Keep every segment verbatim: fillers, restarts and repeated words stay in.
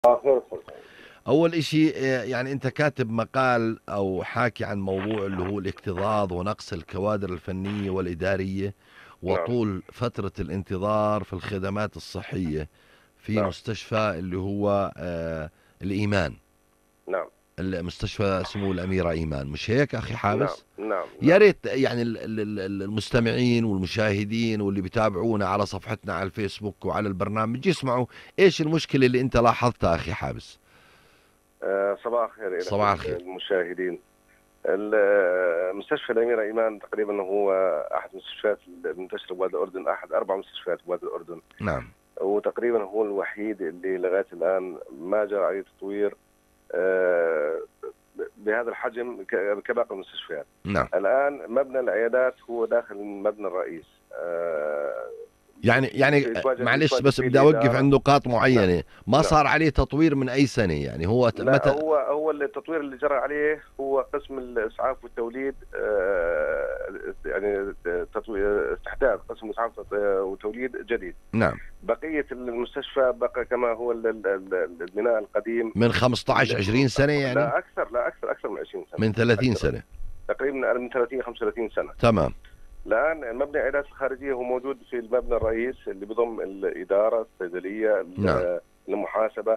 آخر. أول إشي آه، يعني أنت كاتب مقال أو حاكي عن موضوع اللي هو الاكتظاظ ونقص الكوادر الفنية والإدارية نعم. وطول فترة الانتظار في الخدمات الصحية في نعم. مستشفى اللي هو آه، الإيمان، نعم. المستشفى سمو الأميرة إيمان، مش هيك أخي نعم. حابس؟ نعم. يا نعم. ريت يعني ال- ال- ال- المستمعين والمشاهدين واللي بيتابعونا على صفحتنا على الفيسبوك وعلى البرنامج يسمعوا إيش المشكلة اللي أنت لاحظتها أخي حابس. آه، صباح الخير لك صباح الخير. المشاهدين. ال- مستشفى الأميرة إيمان تقريبا هو أحد المستشفيات المنتشرة بوادي الأردن، أحد أربع مستشفيات بوادي الأردن، نعم. وتقريبا هو الوحيد اللي لغاية الآن ما جرى عليه تطوير آه، بهذا الحجم ك- كباقي المستشفيات. نعم. الآن مبنى العيادات هو داخل مبنى الرئيس. آه، يعني يعني يتواجد معلش يتواجد بس فيه بدي اوقف الإدارة. عند نقاط نعم. معينه، ما نعم. صار عليه تطوير من اي سنه؟ يعني هو ت- لا، متى؟ هو هو التطوير اللي جرى عليه هو قسم الاسعاف والتوليد، آه، يعني تطوير استحداث قسم الاسعاف والتوليد جديد. نعم. بقيه المستشفى بقى كما هو ال- ال- ال- البناء القديم. من خمسطعش عشرين سنه يعني؟ لا اكثر، لا اكثر اكثر من عشرين سنه. من ثلاثين أكثر. سنه؟ تقريبا من ثلاثين خمسة وثلاثين سنه. تمام. الان مبنى العيادات الخارجيه هو موجود في المبنى الرئيس اللي بضم الاداره، الصيدليه، نعم. المحاسبه.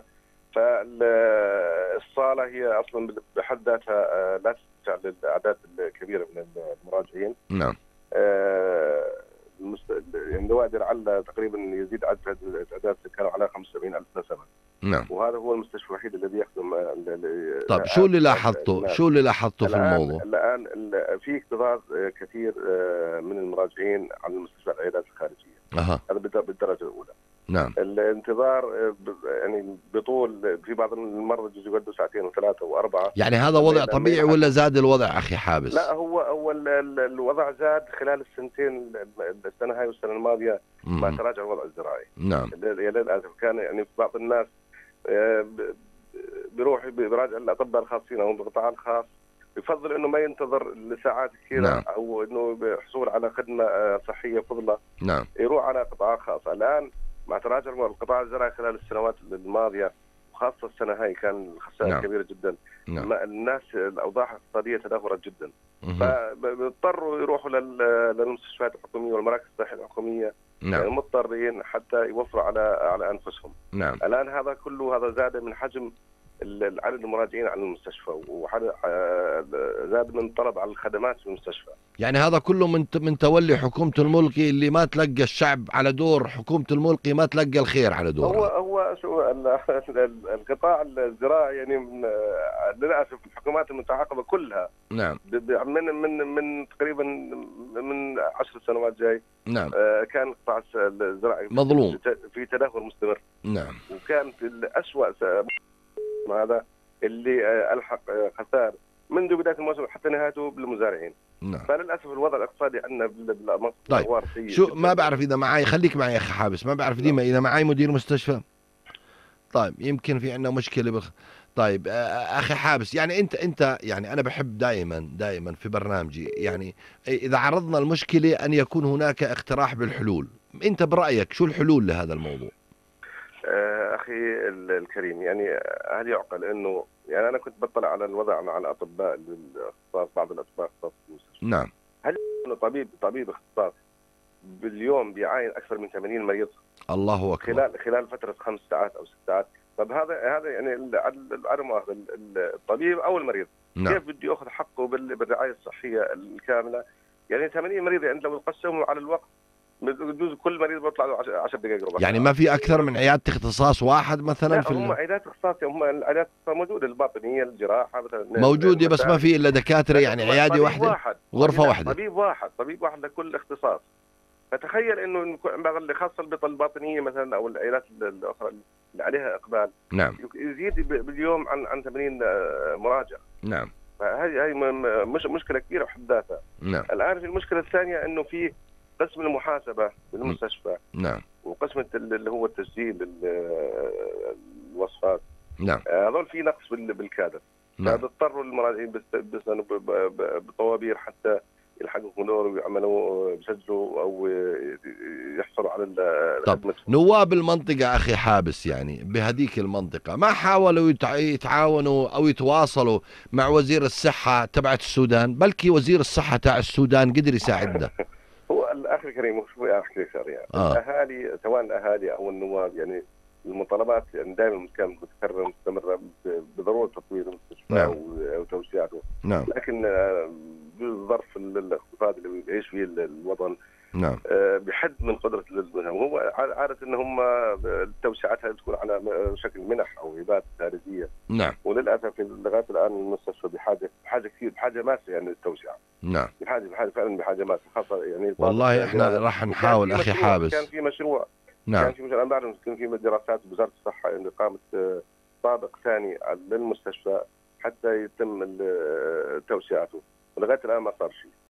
فالصاله هي اصلا بحد ذاتها آه، لا تتسع للاعداد الكبيره من المراجعين. نعم. آه، المست- يعني نوادر على تقريبا يزيد عدد الاعداد كانوا على خمسة وسبعين ألف نسمه. نعم. وهذا هو المستشفى الوحيد الذي يخدم آه، ال- ال- طب شو اللي الناس. لاحظته شو اللي لاحظته في الان الموضوع؟ الان ال- في اكتظاظ آه، كثير آه، من المراجعين على المستشفى العيادات الخارجيه. اها. هذا بالد- بالدرجه الاولى. نعم. الانتظار آه، ب- يعني بطول، في بعض المرضى يجوا يقعدوا ساعتين وثلاثه واربعه. يعني هذا وضع لما طبيعي يلحق- ولا زاد الوضع اخي لا، حابس؟ هو هو ال- ال- الوضع زاد خلال السنتين، ال- السنه هاي والسنه الماضيه ما مم. تراجع الوضع الزراعي. نعم. يا للاسف كان يعني في بعض الناس آه، ب- بيروح بيراجع الاطباء الخاصين او بالقطاع الخاص، يفضل انه ما ينتظر لساعات كثيره. نعم. او انه بحصول على خدمه آه، صحيه فضله نعم. يروح على قطاع خاص. الان مع تراجع القطاع الزراعي خلال السنوات الماضيه وخاصه السنه هاي كان الخسائر نعم. كبيره جدا. نعم. ما- الناس الاوضاع الاقتصاديه تدهورت جدا، مهم. فبيضطروا يروحوا لل- للمستشفيات الحكوميه والمراكز الصحيه الحكوميه. يعني نعم. مضطرين حتى يوفروا على على انفسهم. نعم. الان هذا كله هذا زاد من حجم ال- عدد المراجعين على المستشفى، وزاد من طلب على الخدمات في المستشفى. يعني هذا كله من من تولي حكومة الملقي اللي ما تلقى الشعب على دور حكومة الملقي، ما تلقى الخير على هو دورها. هو شو ال- ال- القطاع الزراعي يعني من- للاسف الحكومات المتعاقبه كلها نعم. ب- ب- من من من تقريبا من عشر سنوات جاي نعم. آه، كان القطاع الزراعي مظلوم. في تدهور مستمر. نعم. وكان في الأسوأ س- هذا اللي آه، ألحق آه، خسائر منذ بداية الموسم حتى نهايته بالمزارعين. نعم. فللأسف الوضع الاقتصادي عندنا بال- بالمنطقة طيب. أغوار سيء شو جداً. ما بعرف اذا معي، خليك معي يا اخي حابس، ما بعرف ديما اذا معي مدير مستشفى. طيب يمكن في عندنا مشكلة بخ... طيب آه، اخي حابس، يعني انت انت يعني انا بحب دائما دائما في برنامجي يعني اذا عرضنا المشكلة ان يكون هناك اقتراح بالحلول. انت برأيك شو الحلول لهذا الموضوع؟ آه، أخي ال- الكريم، يعني آه، هل يعقل أنه يعني أنا كنت بطلع على الوضع مع الأطباء الاختصاص، بعض الأطباء اختصاص في المستشفى. نعم. أنه طبيب طبيب اختصاص باليوم بيعاين أكثر من ثمانين مريض الله اكبر. خلال خلال فترة خمس ساعات أو ست ساعات. طب هذا هذا يعني ال- ال- عدم مؤاخذة ال- ال- الطبيب أو المريض نعم. كيف بده ياخذ حقه بال- بالرعاية الصحية الكاملة؟ يعني ثمانين مريض، يعني لو نقسمهم على الوقت بجوز كل مريض بيطلع له عشر دقائق ربع يعني ساعة. ما في اكثر من عيادة اختصاص واحد مثلا لا، في هم ال... عيادات اختصاص، هم العيادات الاختصاص موجودة، الباطنية، الجراحة مثلا موجودة بس ما في الا دكاترة، يعني عيادة طبيب واحدة، واحد غرفة طبيب- واحدة. طبيب واحد طبيب واحد لكل اختصاص. فتخيل انه بعض اللي خاصة البطن الباطنية مثلا او العيادات الاخرى اللي عليها اقبال نعم. يزيد ب- باليوم عن عن ثمانين آه، مراجع. نعم. فهذه هي م- م- مش مشكله كبيره بحد ذاتها. نعم. الان في المشكله الثانيه انه في قسم المحاسبه بالمستشفى نعم. وقسم الت- اللي هو التسجيل ال- آه، الوصفات. نعم. آه، هذول في نقص بال- بالكادر. نعم. فبيضطروا المراجعين بس- بس- ب- ب- ب- بطوابير حتى يلحقوا حقهم انهم يعملوا يسجلوا او يحصلوا على طب نواب المنطقة أخي حابس يعني بهديك المنطقة ما حاولوا يتع- يتعاونوا أو يتواصلوا مع وزير الصحة تبعت السودان؟ بلكي وزير الصحة تاع السودان قدر يساعدنا. هو الاخ الكريم شو احكي لك يعني آه. الاهالي سواء الاهالي او النواب يعني المطالبات يعني دائما كانت متكرره مستمره بضروره تطوير المستشفى نعم. وتوسيعه. نعم. لكن بظرف الاقتصاد اللي بيعيش فيه الوطن نعم. بحد من قدره المنهم. هو عاده ان هم توسعتها تكون على شكل منح او هبات خارجيه. نعم. وللاسف لغايه الان المستشفى بحاجه بحاجه كثير بحاجه ماسه يعني للتوسعه. نعم. بحاجه بحاجه فعلا بحاجه ماسه خاصه يعني. والله احنا راح نحاول اخي مشروع حابس. كان في مشروع. نعم. كان في مشروع انا بعرف كان في دراسات وزاره الصحه يعني قامت طابق ثاني للمستشفى حتى يتم توسعته ولغايه الان ما صار شيء.